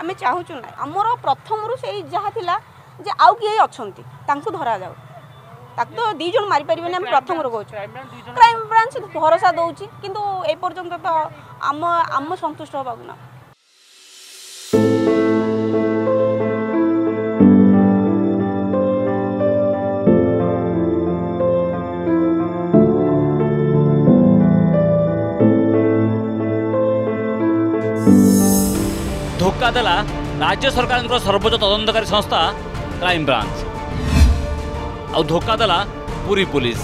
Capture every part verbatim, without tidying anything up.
आम चाहूँ ना आमर प्रथम से जहाँ थिला जे आउ किए अच्छा धरा जाऊ ताक तो दी जन मारी पारे आम प्रथम कहूँ क्राइम ब्रांच भरोसा दौर किंतु ए पर्यंत तो आम आम संतुष्ट होगा ना। धोखा देला राज्य सरकार सर्वोच्च तदंतकारी संस्था क्राइम ब्रांच आउ धोखा देला पूरी पुलिस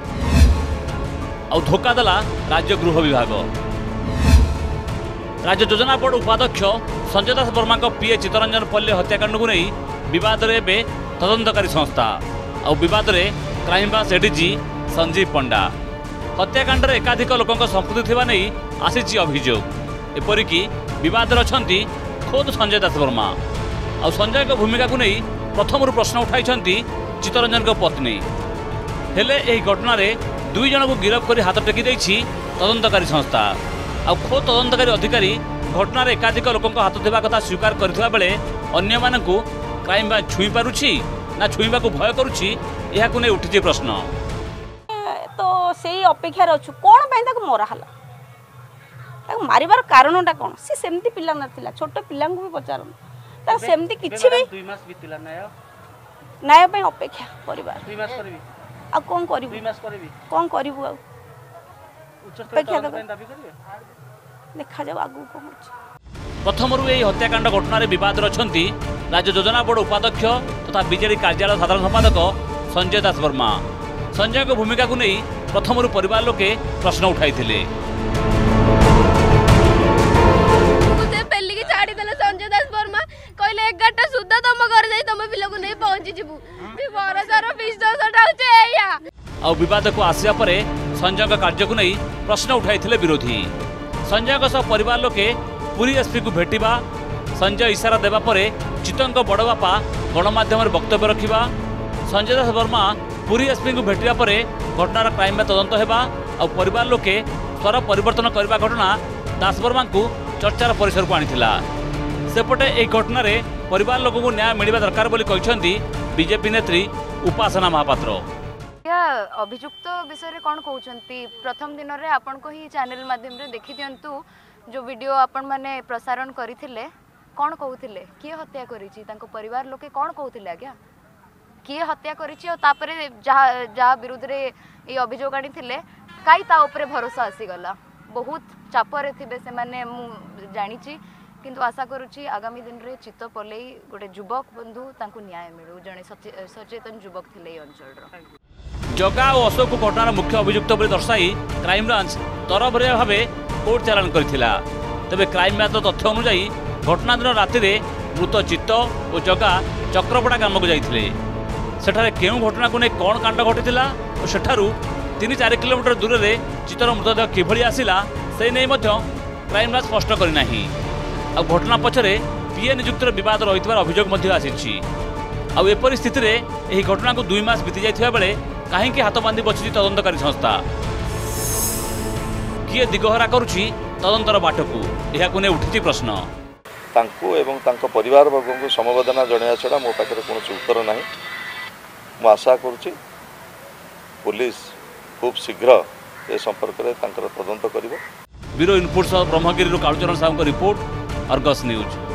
आउ धोखा देला राज्य गृह विभाग। राज्य योजना बोर्ड उपाध्यक्ष संजय दास वर्मा पीए चित्तरंजन पल्ले हत्याकांड को नहीं विवाद रे बे तदंतकारी संस्था आउ विवाद रे crime branch ADG Sanjeev Panda हत्याकांड रे एकाधिक लोकों संपृक्ति थिबा नहीं आसीची अभियोग एपरिकी विवाद रे अछंती खोद संजय दास वर्मा आ संजय को भूमिका को नहीं प्रथम प्रश्न उठाई चित्तरंजन को पत्नी हेले एही घटना रे दुई जन को गिरफ्त कर हाथ टेकी देछि तदंतकारी संस्था आ खोद तदंतकारी अधिकारी घटना रे एकाधिक लोकों हाथ देवा कथा स्वीकार करथिबा बेले अन्य मानकु क्राइम ब्रांच छुई पारुछि ना छुईबा को भय करुछि एहा को नै उठिछि प्रश्न। तो सेही अपेक्षा रे अछु कोन पई ताको मरा हला ताको मारिबार कारणटा कोन से सेमती पिला नथिला छोट पिला को भी पचारन ता सेमती किछि भी दुई मास बितिला न्याय न्याय पई अपेक्षा परिवार दुई मास करबी आ कोन करिबु दुई मास करबी कोन करिबु आ उच्च स्तर तदंत दाबी करिवे देखा जाऊ आगु को होछि। प्रथम रु एही हत्याकांड घटना रे विवाद रछंती राज्य योजना बोर्ड उपाध्यक्ष तथा बीजेडी कार्यालय साधारण संपादक संजय दास वर्मा संजय को भूमिका को नहीं प्रथम रु परिवार लोके प्रश्न उठाई थिले। संजय दास वर्मा कहले एगारटा सुद्धा तुम घर जाई तुम पिला को नहीं पहुंची जिबु ते भरोसार विश्वासटा होचे एया आ विवाद को आसिया परे संजय का कार्य को नहीं प्रश्न उठाई थिले विरोधी संजय का सब परिवार लोके पुरी एसपी को भेटिबा संजय इशारा देबा परे चितंक बड़ बापा गणमाध्यम रे वक्तव्य रखिबा संजय दास वर्मा पुरी एसपी को भेटिबा परे घटनार क्राइम में तदंत हेबा आ परिवार लोके स्वर परिवर्तन करबा घटना दास वर्मा को चर्चार परिसर को आनिथिला। सेपटे एक घटना रे परिवार लोगों को न्याय मिलवा दरकार बोली कहछंती बीजेपी नेत्री उपासना महापात्र। या अभियुक्त विषय कौन कहते प्रथम दिन में आपण को ही चैनल माध्यम रे देखि दियंतु जो वीडियो आपण माने प्रसारण करिथिले कौन कहूथिले किए हत्या करिछि तांको परिवार लोके कौन कहूथिले आज्ञा किए हत्या करिछि और तापरे जहा जहा विरुद्ध रे ए अभियोग आनिथिले काई ता ऊपर भरोसा आसी गला बहुत चापरे थिबे से माने मु जानिछि किंतु आशा करुछि आगामी दिन रे चित्त पलई गोटे युवक बंधु तांको न्याय मिलू जने सचेतन युवक थिले अंचल जगा और अशोक को घटनार मुख्य अभियुक्त बोली दर्शाई क्राइम ब्रांच तरबरिया भाव कोर्ट चालाण करथिला। तेबे क्राइम ब्रांच तथ्य अनुसायी घटना दिन राति रे मृत चित्त और जगा चक्रपड़ा ग्राम को जाइथिले सेठारे केउ घटना को नै कोन कांड घटिथिला और सेठारु तीन चार किलोमीटर दूर रे चित्तर मृतदेह किभଳି आसिला से नै मध्य क्राइम ब्रांच स्पष्ट करि नाही। आ घटना पछरे पीए नियुक्तिर विवाद रहितबार अभियोग मध्य आसिछि। आ एपरि स्थिति रे एही घटना को दुई मास बीती जाइथिबा बेले काहेकि हाथ बांधी बछि तदंतकारी संस्था किए दिगहरा करुछि तदंतर बाटकू एहा को नै उठिछि प्रश्न। तांको एवं तांको परिवार वर्ग को समवेदना जणाया छड़ा मो पाखरे कोनोसी उत्तर नाही। मो आशा करुछि पुलिस खूब शीघ्र ए संपर्क रे तांकर तदंत करिवो। Bureau input Brahmagiri Kalacharan Sahu report Argus news.